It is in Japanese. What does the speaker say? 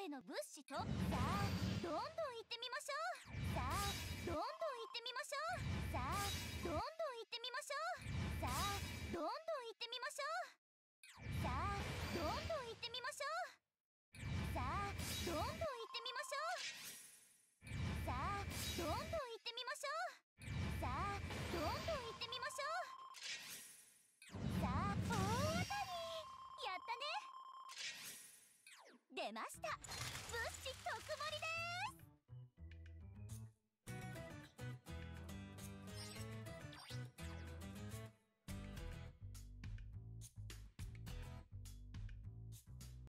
の物資と、さあどんどん行ってみましょう。さあどんどん行ってみましょう。さあどんどん